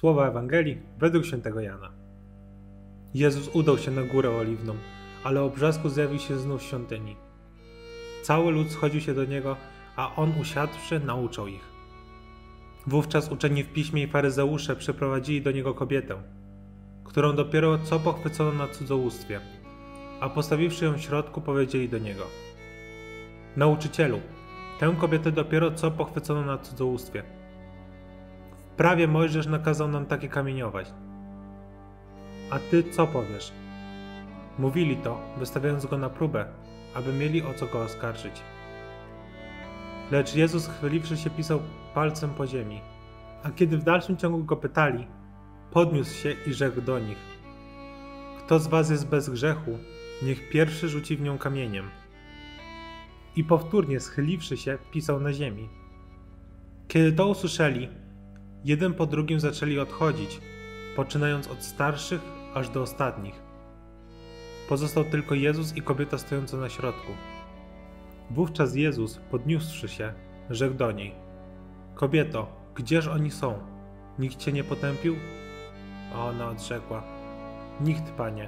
Słowa Ewangelii według świętego Jana. Jezus udał się na górę oliwną, ale o brzasku zjawił się znów w świątyni. Cały lud schodził się do niego, a on usiadłszy nauczał ich. Wówczas uczeni w piśmie i faryzeusze przyprowadzili do niego kobietę, którą dopiero co pochwycono na cudzołóstwie, a postawiwszy ją w środku, powiedzieli do niego: Nauczycielu, tę kobietę dopiero co pochwycono na cudzołóstwie. W prawie Mojżesz nakazał nam takie kamieniować. A ty co powiesz? Mówili to, wystawiając go na próbę, aby mieli o co go oskarżyć. Lecz Jezus, chwyliwszy się, pisał palcem po ziemi, a kiedy w dalszym ciągu go pytali, podniósł się i rzekł do nich: Kto z was jest bez grzechu, niech pierwszy rzuci w nią kamieniem. I powtórnie, schyliwszy się, pisał na ziemi. Kiedy to usłyszeli, jeden po drugim zaczęli odchodzić, poczynając od starszych aż do ostatnich. Pozostał tylko Jezus i kobieta stojąca na środku. Wówczas Jezus, podniósłszy się, rzekł do niej: Kobieto, gdzież oni są? Nikt cię nie potępił? A ona odrzekła: Nikt, Panie.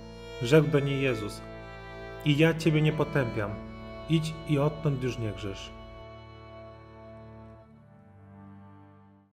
Rzekł do niej Jezus: I ja ciebie nie potępiam. Idź i odtąd już nie grzesz.